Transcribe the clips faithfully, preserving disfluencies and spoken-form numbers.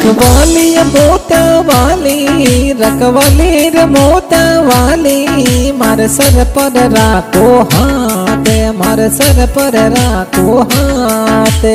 रखवाली मोता वाली रखवाली रे मोता वाली मारे सर पर राखो हाथ मारे सर पर राखो हाथ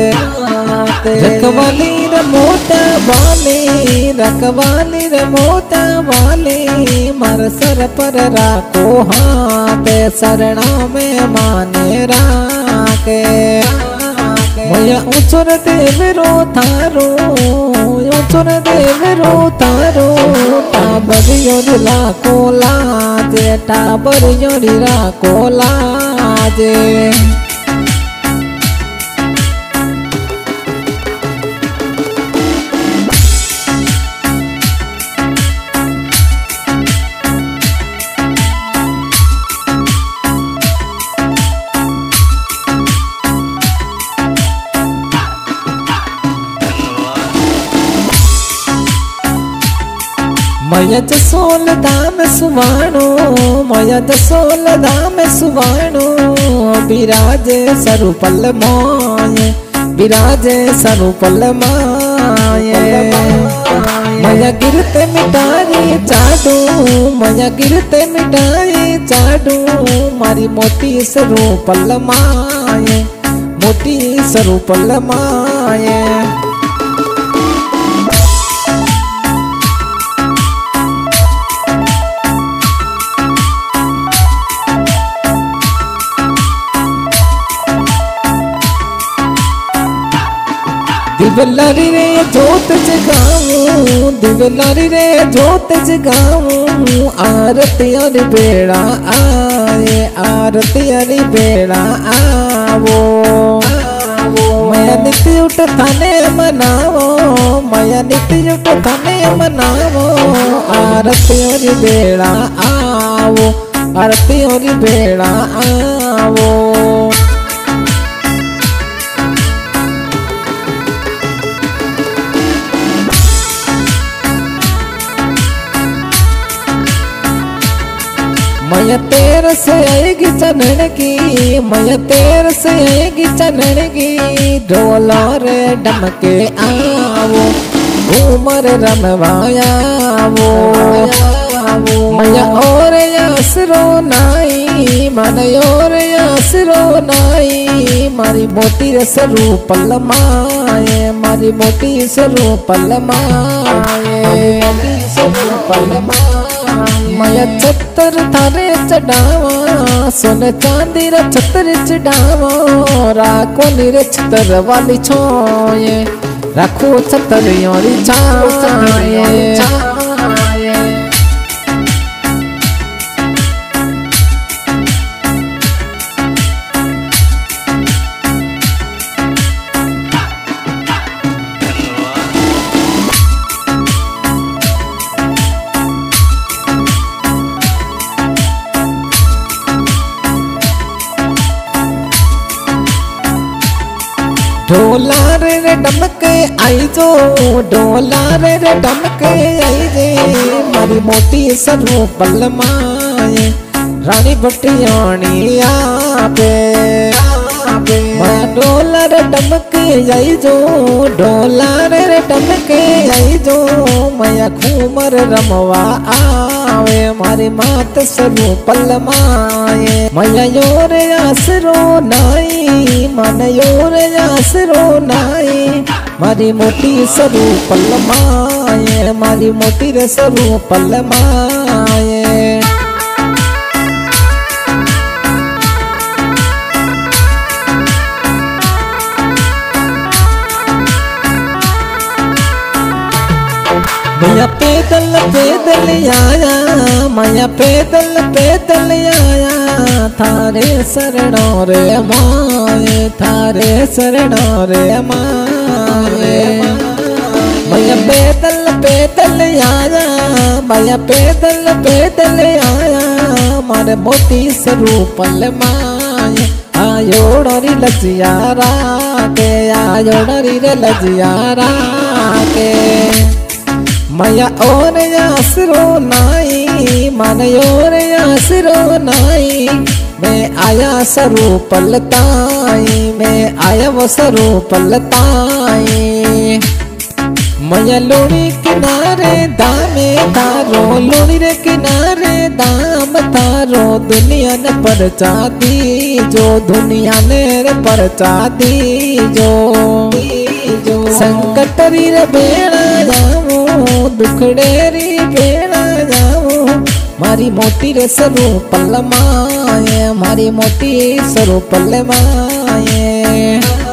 रखवाली रे मोता वाली रखवाली रे मोता वाली मारे सर पर राखो हाथ शरणा में माने राखे मैया उचर देवरो थारो उचर देवरो थारो टाबर योरिला कोलाजे टाबर योरिला कोलाजे मया जसोल दाम सुवाणो मया जसोल दाम सुवाणो विराजे सरुपल माये विराजे सरुपल माये मया गिरते मिटाई चाडू मया गिरते मिटाई चाडू मारी मोटी सरुपल माये मोटी सरुपल माये दिवलारी रे जोत जगाऊं दिवलारी रे जोत जगाऊं आरती अरी बेड़ा आए आरती अरी बेड़ा आवो मैं नित्य उठ थाने मनावो मैं नित्य उठ थाने मनावो आरती अरी बेड़ा आवो आरती अरी बेड़ा आवो मैं तेर से आएगी चनन की मैं तेर से आएगी चनन की ढोला रे डमके आवो घूमर रमवाया वो मैं और यासरो नाई मन और यासरो नाई मारी मोटी सरू पल माए मारी मोटी सरू पल माए सरू पल माए मैं छतर थारे चढ़ावा सोने चांदी रे छतर चढ़ावा राखो निरे छतर वाली छोये राखो छतर योरी छाये ढोला रे डमके आई जो ढोला रे डमके आई जे मारी मोटी सरू पल माए रानी भटियाणी आपे मैं ढोला रे डमके आई जो ढोला रे डमके आई जो मैं घूमर रमवा आवे मारी मात सरू पल माए मैं योर आसरो नाई मन योर आसरो नाई मारी मोटी सरू पल माए मारी मोटी रे सरू पल माए मैं पैदल पैदल आया मैं पैदल पैदल आया थारे शरणों रे माए थारे शरणों रे माए मैं पैदल पैदल आया मैं पैदल पैदल आया मारे मोटी स्वरूपल माए आयोड़ी लजियारा के आयोड़ी रे लजियारा के मया और आसरो नाई मन और आसरो नाई मैं आया स्वरूपल ताई मैं आया वो स्वरूपल ताई मैया लोणी किनारे दामे तारो, लोणी रे किनारे दाम तारो, दुनिया ने परचा दी जो, दुनिया ने रे परचा दी जो। संकट री रे बेड़ा जाऊं, दुखड़े री बेड़ा जाऊं, मारी मोटी रे सरू पल माए, मारी मोटी सरू पल माए।